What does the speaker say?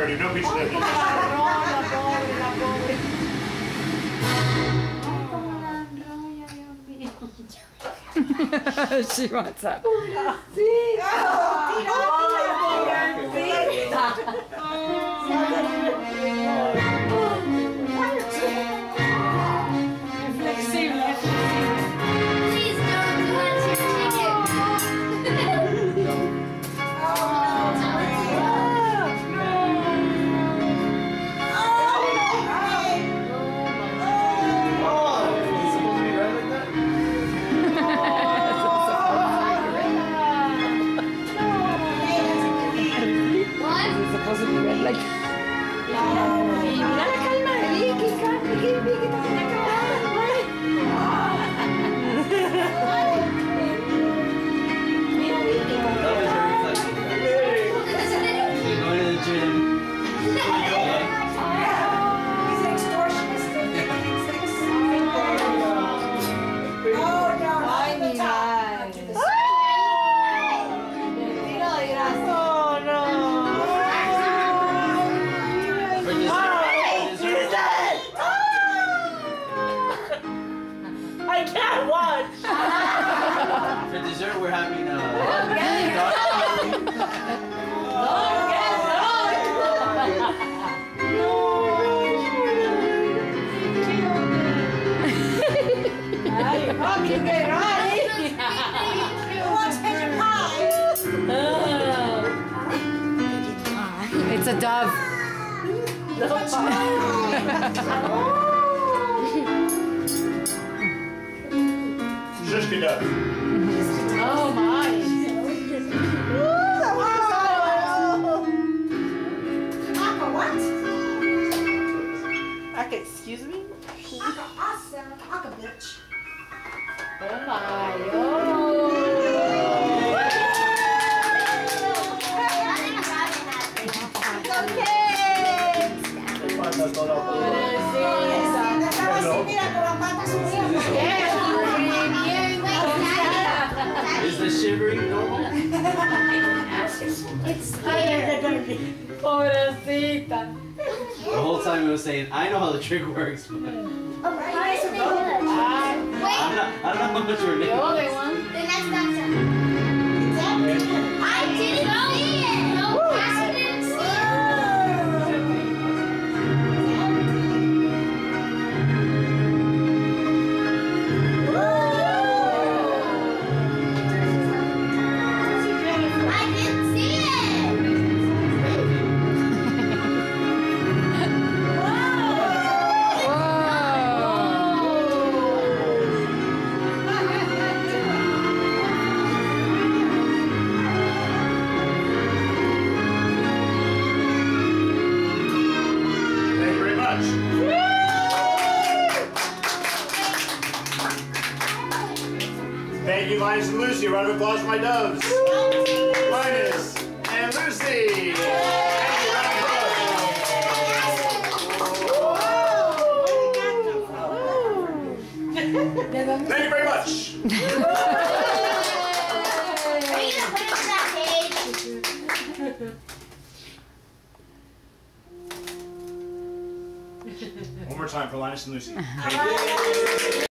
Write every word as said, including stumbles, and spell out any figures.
dirty. No pizza dirty. She wants that. For dessert, we're having uh, It's a dove. Shishka dove. Oh my. Okay, excuse me? Awesome. Aka bitch. Oh my. Oh. Is the shivering normal? It's scared. Pobrecita. The whole time it was saying, I know how the trick works, but Oh, right. I don't know, I don't know how much we're The other one. The next dancer. I didn't see it. No, I didn't see it. I didn't see it. Thank you, Linus and Lucy. A round of applause for my doves. Linus and Lucy. Thank you. Round of applause. Thank you very much. Are you gonna put it on that page? One more time for Linus and Lucy. Thank you.